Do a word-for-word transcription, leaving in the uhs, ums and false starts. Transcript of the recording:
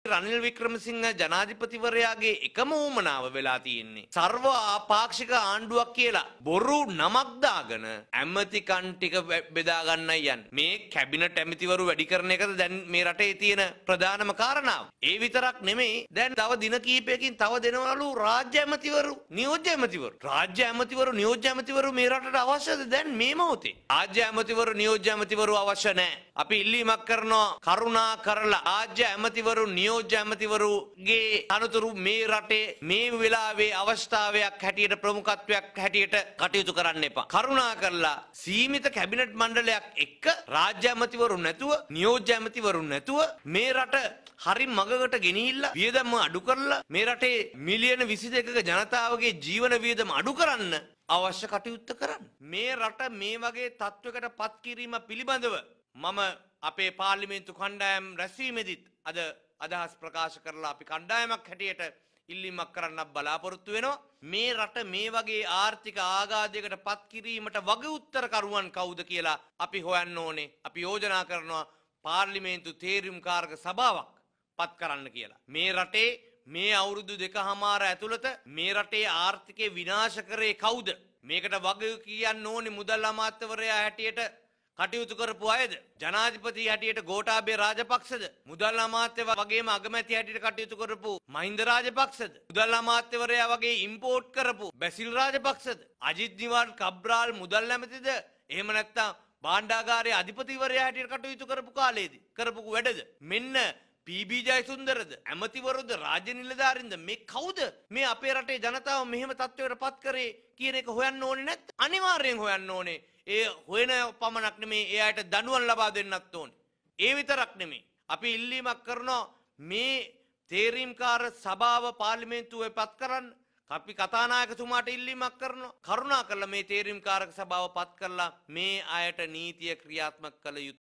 රනිල් වික්‍රමසිංහ ජනාධිපතිවරයාගේ එකම උවමනාව වෙලා තියෙන්නේ සර්ව ආපාක්ෂික ආණ්ඩුවක් කියලා බොරු නමක් දාගෙන ඇමතිකන් ටික බෙදා ගන්නයි යන්නේ. මේ කැබිනට් ඇමතිවරු වැඩි කරන එකද දැන් මේ රටේ තියෙන ප්‍රධානම කාරණාව. ඒ විතරක් නෙමෙයි දැන් තව දින කිහිපයකින් තව දෙනවලු රාජ්‍ය ඇමතිවරු නියෝජ්‍ය ඇමතිවරු. රාජ්‍ය ඇමතිවරු නියෝජ්‍ය ඇමතිවරු මේ රටට අවශ්‍යද දැන් මේ මොහොතේ? රාජ්‍ය ඇමතිවරු නියෝජ්‍ය ඇමතිවරු අවශ්‍ය නැහැ. අපි ඉල්ලීමක් කරනවා කරුණා කරලා රාජ්‍ය ඇමතිවරු නියෝජ්‍ය ඇමතිවරුගේ අනුතුරු මේ රටේ මේ වෙලාවේ අවස්ථාවක් හැටියට ප්‍රමුඛත්වයක් හැටියට කටයුතු කරන්න එපා. කරුණා කරලා සීමිත කැබිනට් මණ්ඩලයක් එක්ක රාජ්‍ය ඇමතිවරු නැතුව නියෝජ්‍ය ඇමතිවරු නැතුව මේ රට හරි මගකට ගෙනිහිල්ලා වියදම අඩු කරලා මේ රටේ මිලියන විසි දෙකක ජනතාවගේ ජීවන වියදම අඩු කරන්න අවශ්‍ය කටයුත්ත කරන්න. මේ රට මේ වගේ තත්වයකට පත් කිරීම පිළිබඳව මම අපේ පාර්ලිමේන්තු කණ්ඩායම් රැස්වීමේදීත් අද අදහස් ප්‍රකාශ කරලා අපි කණ්ඩායමක් හැටියට ඉල්ලීමක් කරන්නත් බලාපොරොත්තු වෙනවා. මේ රට මේ වගේ ආර්ථික ආඝාතයකට පත් කිරීමට වග උත්තරකරුවන් කවුද කියලා අපි හොයන්න ඕනේ. අපි යෝජනා කරනවා පාර්ලිමේන්තු තේරීම්කාරක සභාවක් පත් කරන්න කියලා. මේ රටේ මේ අවුරුදු දෙකහමාර ඇතුළත මේ රටේ ආර්ථිකය විනාශ කරේ කවුද? මේකට වග කියන්න ඕනේ මුදල් අමාත්‍යවරයා හැටියට කටයුතු කරපු අයද? ජනාධිපති හැටියට ගෝඨාභය රාජපක්ෂද? මුදල් අමාත්‍ය වගේම අගමැති හැටියට කටයුතු කරපු මහින්ද රාජපක්ෂද? මුදල් අමාත්‍යවරයා වගේ ඉම්පෝට් කරපු බැසිල් රාජපක්ෂද? අජිත් නිවාඩ් කබ්‍රාල් මුදල් ඇමතිද? එහෙම නැත්නම් භාණ්ඩාගාරයේ අධිපතිවරයා හැටියට කටයුතු කරපු කාලේදී කරපු වැඩද? මෙන්න පී.බී. ජයසුන්දරද? ඇමතිවරුද? රාජ්‍ය නිලධාරීන්ද? මේ කවුද මේ අපේ රටේ ජනතාව මෙහෙම තත්ත්වයකට පත් කරේ කියන එක හොයන්න ඕනේ නැත්නම් අනිවාර්යෙන් හොයන්න ඕනේ. ඒ හොයන පමණක් නෙමේ ඒ අයට දඬුවම් ලබා දෙන්නත් ඕනේ. ඒ විතරක් නෙමේ අපි ඉල්ලීමක් කරනවා මේ තේරීම්කාර සභාව පාර්ලිමේන්තුවේ පත් කරන්න. අපි කතානායකතුමාට ඉල්ලීමක් කරනවා කරුණාකරලා මේ තේරීම්කාරක සභාව පත් කරලා මේ අයට නීතිය ක්‍රියාත්මක කළ යුතුයි.